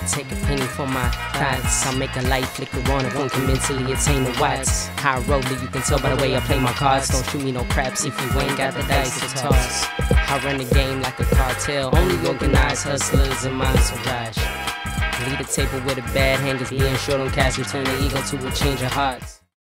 Take a penny for my thoughts. I'll make a light flicker on if one can mentally attain the watts. High roller, you can tell by the way I play my cards. Don't shoot me no craps if you ain't got the dice to toss. I run the game like a cartel, only organized hustlers in my entourage. Lead a table with a bad hangers, being short on cash and turn the ego to a change of hearts.